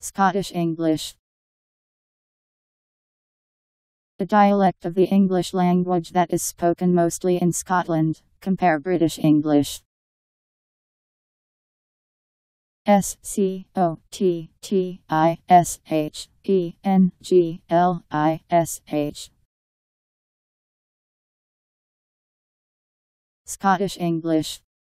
Scottish English. A dialect of the English language that is spoken mostly in Scotland. Compare British English. Scottish. Scottish English.